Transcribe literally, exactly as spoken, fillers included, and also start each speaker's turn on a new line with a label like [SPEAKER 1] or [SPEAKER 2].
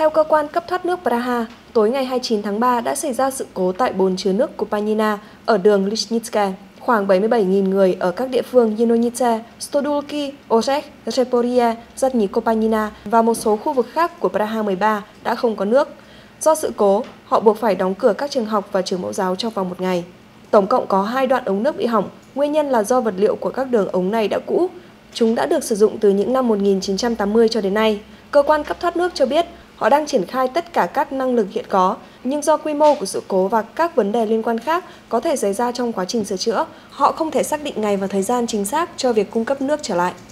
[SPEAKER 1] Theo cơ quan cấp thoát nước Praha, tối ngày hai mươi chín tháng ba đã xảy ra sự cố tại bồn chứa nước Kopanina ở đường Liznicka. Khoảng bảy mươi bảy nghìn người ở các địa phương Yanonice, Stodulki, Ozek, Zaporizhia, Zadnji Kopanina và một số khu vực khác của Praha mười ba đã không có nước. Do sự cố, họ buộc phải đóng cửa các trường học và trường mẫu giáo trong vòng một ngày. Tổng cộng có hai đoạn ống nước bị hỏng, nguyên nhân là do vật liệu của các đường ống này đã cũ. Chúng đã được sử dụng từ những năm một nghìn chín trăm tám mươi cho đến nay. Cơ quan cấp thoát nước cho biết họ đang triển khai tất cả các năng lực hiện có, nhưng do quy mô của sự cố và các vấn đề liên quan khác có thể xảy ra trong quá trình sửa chữa, họ không thể xác định ngày và thời gian chính xác cho việc cung cấp nước trở lại.